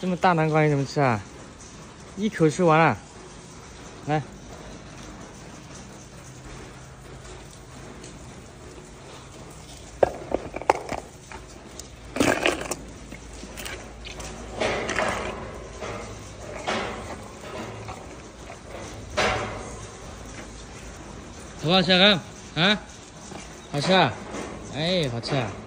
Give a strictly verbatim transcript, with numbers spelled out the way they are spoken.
这么大南瓜你怎么吃啊？一口吃完了，来。好不好吃啊？啊，好吃啊！哎，好吃啊！